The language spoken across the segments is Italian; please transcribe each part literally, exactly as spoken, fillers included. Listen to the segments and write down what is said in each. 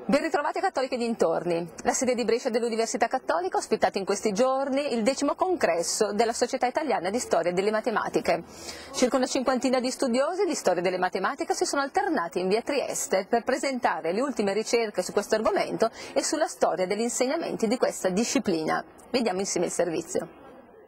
Ben ritrovati a Cattoliche dintorni. La sede di Brescia dell'Università Cattolica ha ospitato in questi giorni il decimo congresso della Società Italiana di Storia delle Matematiche. Circa una cinquantina di studiosi di storia delle matematiche si sono alternati in via Trieste per presentare le ultime ricerche su questo argomento e sulla storia degli insegnamenti di questa disciplina. Vediamo insieme il servizio.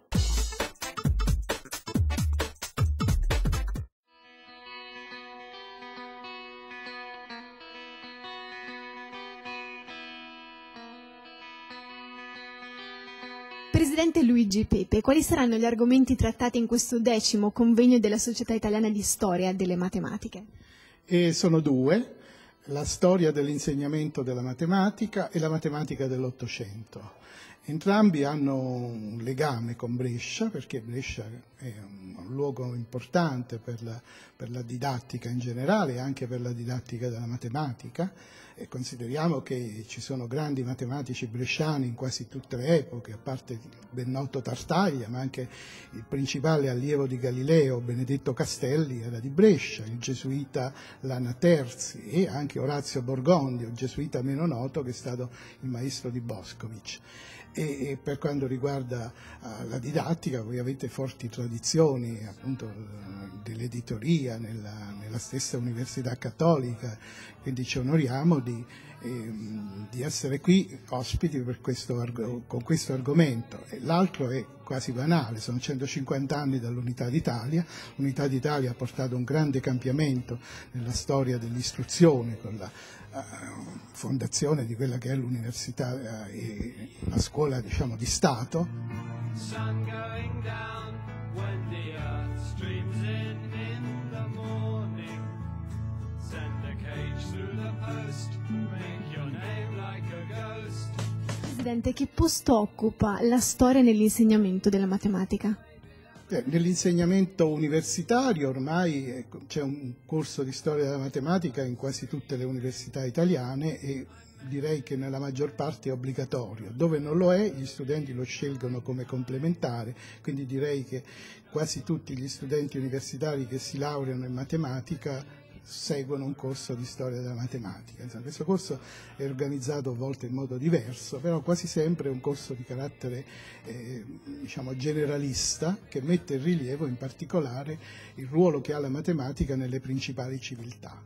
Presidente Luigi Pepe, quali saranno gli argomenti trattati in questo decimo convegno della Società Italiana di Storia delle Matematiche? E sono due, la storia dell'insegnamento della matematica e la matematica dell'Ottocento. Entrambi hanno un legame con Brescia, perché Brescia è un luogo importante per la, per la didattica in generale e anche per la didattica della matematica. E consideriamo che ci sono grandi matematici bresciani in quasi tutte le epoche, a parte il ben noto Tartaglia, ma anche il principale allievo di Galileo, Benedetto Castelli, era di Brescia, il gesuita Lana Terzi e anche Orazio Borgondio, il gesuita meno noto che è stato il maestro di Boscovich. E, e per quanto riguarda uh, la didattica, voi avete forti tradizioni appunto dell'editoria nella, nella stessa Università Cattolica, quindi ci onoriamo di, eh, di essere qui ospiti per questo, con questo argomento. L'altro è quasi banale, sono centocinquanta anni dall'Unità d'Italia. L'Unità d'Italia ha portato un grande cambiamento nella storia dell'istruzione con la uh, fondazione di quella che è l'università uh, e la scuola, diciamo, di Stato. Presidente, che posto occupa la storia nell'insegnamento della matematica? Nell'insegnamento universitario ormai c'è un corso di storia della matematica in quasi tutte le università italiane e direi che nella maggior parte è obbligatorio. Dove non lo è, gli studenti lo scelgono come complementare, quindi direi che quasi tutti gli studenti universitari che si laureano in matematica seguono un corso di storia della matematica. Insomma, questo corso è organizzato a volte in modo diverso, però quasi sempre è un corso di carattere eh, diciamo generalista, che mette in rilievo in particolare il ruolo che ha la matematica nelle principali civiltà.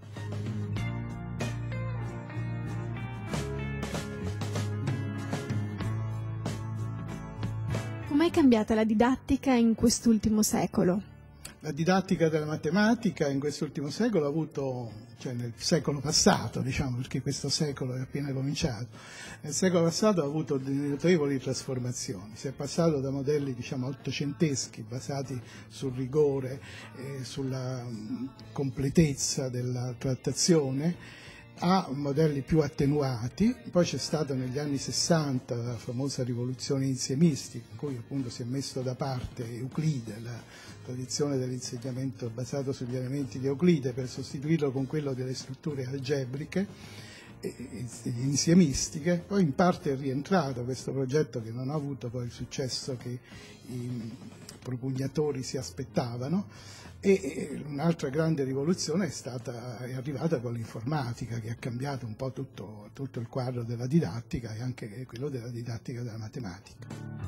Com'è cambiata la didattica in quest'ultimo secolo? La didattica della matematica in quest'ultimo secolo ha avuto, cioè nel secolo passato, diciamo, perché questo secolo è appena cominciato, nel secolo passato ha avuto notevoli trasformazioni. Si è passato da modelli, diciamo, ottocenteschi basati sul rigore e sulla completezza della trattazione a modelli più attenuati. Poi c'è stata negli anni sessanta la famosa rivoluzione insiemistica, in cui appunto si è messo da parte Euclide, la tradizione dell'insegnamento basato sugli elementi di Euclide, per sostituirlo con quello delle strutture algebriche e insiemistiche. Poi in parte è rientrato questo progetto, che non ha avuto poi il successo che i propugnatori si aspettavano. E un'altra grande rivoluzione è, stata, è arrivata con l'informatica, che ha cambiato un po' tutto, tutto il quadro della didattica e anche quello della didattica della matematica.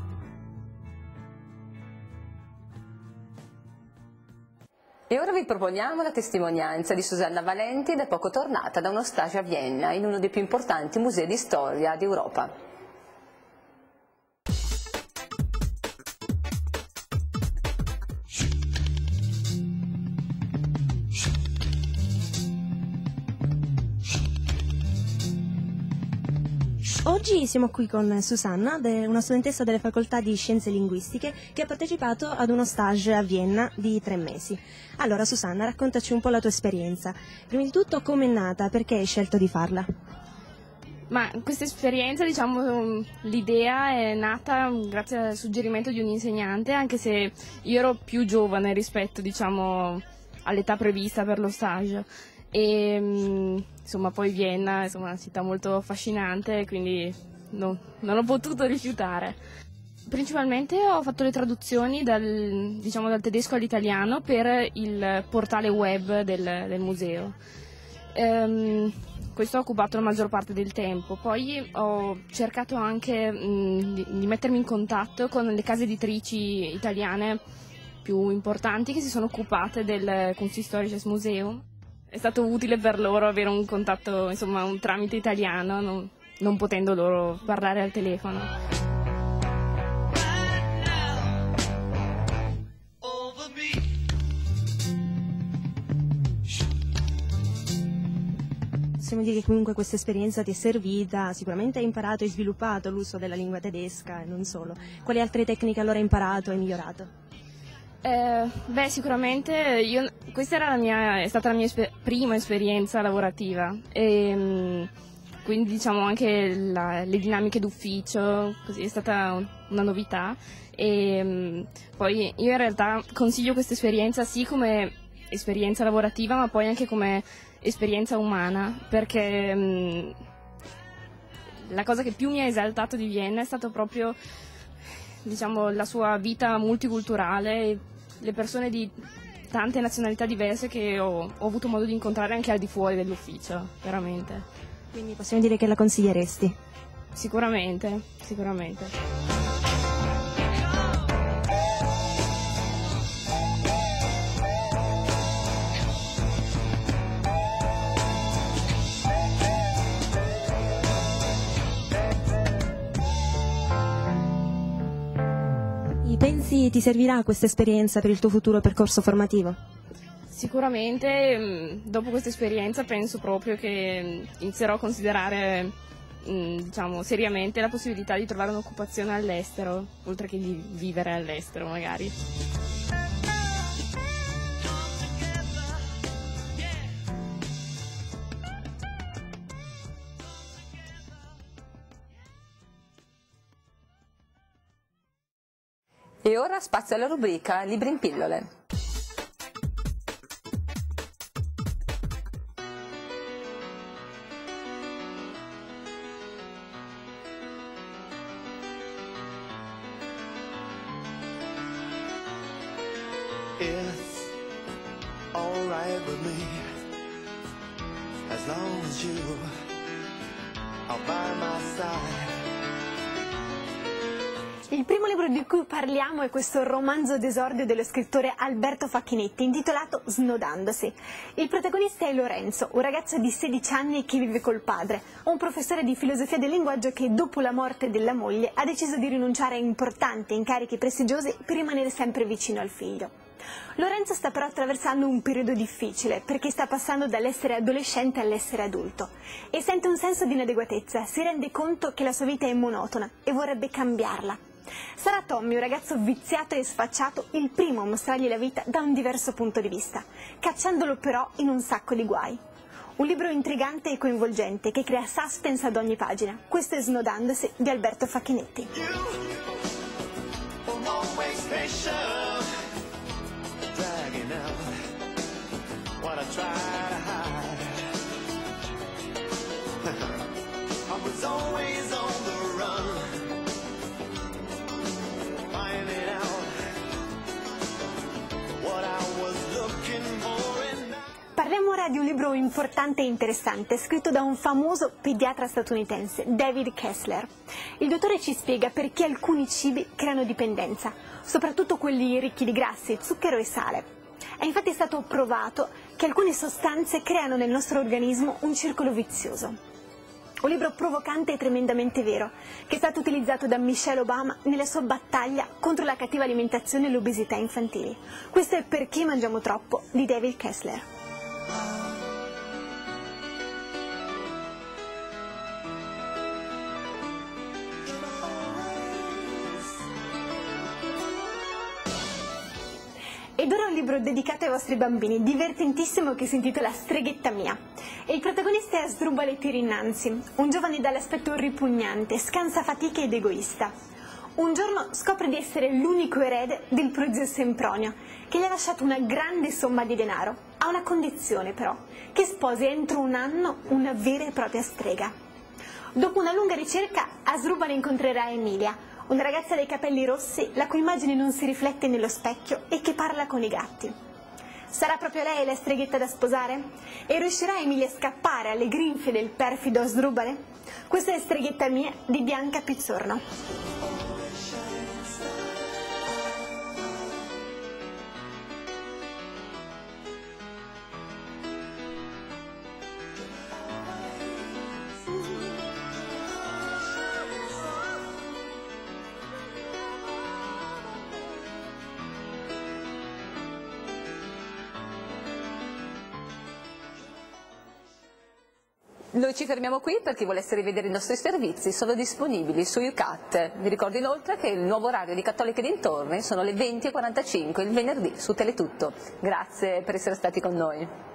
E ora vi proponiamo la testimonianza di Susanna Valenti, da poco tornata da uno stage a Vienna, in uno dei più importanti musei di storia d'Europa. Oggi siamo qui con Susanna, una studentessa delle facoltà di Scienze Linguistiche che ha partecipato ad uno stage a Vienna di tre mesi. Allora Susanna, raccontaci un po' la tua esperienza. Prima di tutto, come è nata? Perché hai scelto di farla? Ma questa esperienza, diciamo, l'idea è nata grazie al suggerimento di un insegnante, anche se io ero più giovane rispetto, diciamo, all'età prevista per lo stage. E insomma poi Vienna insomma, è una città molto affascinante, quindi no, non ho potuto rifiutare. Principalmente ho fatto le traduzioni dal, diciamo, dal tedesco all'italiano per il portale web del, del museo. Ehm, questo ha occupato la maggior parte del tempo. Poi ho cercato anche mh, di, di mettermi in contatto con le case editrici italiane più importanti che si sono occupate del Kunsthistorisches Museum. È stato utile per loro avere un contatto, insomma, un tramite italiano, non, non potendo loro parlare al telefono. Possiamo dire che comunque questa esperienza ti è servita, sicuramente hai imparato e sviluppato l'uso della lingua tedesca e non solo. Quali altre tecniche allora hai imparato e migliorato? Eh, beh, sicuramente io, questa era la mia, è stata la mia esper- prima esperienza lavorativa e mh, quindi diciamo anche la, le dinamiche d'ufficio, così è stata un, una novità e mh, poi io in realtà consiglio questa esperienza sì come esperienza lavorativa ma poi anche come esperienza umana, perché mh, la cosa che più mi ha esaltato di Vienna è stato proprio, diciamo, la sua vita multiculturale, le persone di tante nazionalità diverse che ho, ho avuto modo di incontrare anche al di fuori dell'ufficio, veramente. Quindi possiamo dire che la consiglieresti? Sicuramente, sicuramente. Pensi ti servirà questa esperienza per il tuo futuro percorso formativo? Sicuramente dopo questa esperienza penso proprio che inizierò a considerare diciamo, seriamente la possibilità di trovare un'occupazione all'estero, oltre che di vivere all'estero magari. E ora spazio alla rubrica Libri in pillole. It's all right with me as long as you are by my side. Il primo libro di cui parliamo è questo romanzo d'esordio dello scrittore Alberto Facchinetti, intitolato Snodandosi. Il protagonista è Lorenzo, un ragazzo di sedici anni che vive col padre, un professore di filosofia del linguaggio che dopo la morte della moglie ha deciso di rinunciare a importanti incarichi prestigiosi per rimanere sempre vicino al figlio. Lorenzo sta però attraversando un periodo difficile perché sta passando dall'essere adolescente all'essere adulto e sente un senso di inadeguatezza, si rende conto che la sua vita è monotona e vorrebbe cambiarla. Sarà Tommy, un ragazzo viziato e sfacciato, il primo a mostrargli la vita da un diverso punto di vista, cacciandolo però in un sacco di guai. Un libro intrigante e coinvolgente che crea suspense ad ogni pagina. Questo è Snodandosi di Alberto Facchinetti. Parliamo ora di un libro importante e interessante, scritto da un famoso pediatra statunitense, David Kessler. Il dottore ci spiega perché alcuni cibi creano dipendenza, soprattutto quelli ricchi di grassi, zucchero e sale. È infatti stato provato che alcune sostanze creano nel nostro organismo un circolo vizioso. Un libro provocante e tremendamente vero, che è stato utilizzato da Michelle Obama nella sua battaglia contro la cattiva alimentazione e l'obesità infantili. Questo è Perché mangiamo troppo di David Kessler. Ed ora un libro dedicato ai vostri bambini, divertentissimo, che si intitola Streghetta mia. E il protagonista è Asdrubale Tirannanzi, un giovane dall'aspetto ripugnante, scansafatiche ed egoista. Un giorno scopre di essere l'unico erede del prozio Sempronio, che gli ha lasciato una grande somma di denaro, a una condizione però, che sposi entro un anno una vera e propria strega. Dopo una lunga ricerca, Asdrubale incontrerà Emilia, una ragazza dai capelli rossi la cui immagine non si riflette nello specchio e che parla con i gatti. Sarà proprio lei la streghetta da sposare? E riuscirà Emilia a scappare alle grinfie del perfido Asdrubale? Questa è Streghetta mia di Bianca Pizzorno. Noi ci fermiamo qui. Per chi volesse rivedere i nostri servizi sono disponibili su YouCat. Vi ricordo inoltre che il nuovo orario di Cattoliche dintorni sono le venti e quarantacinque il venerdì su Teletutto. Grazie per essere stati con noi.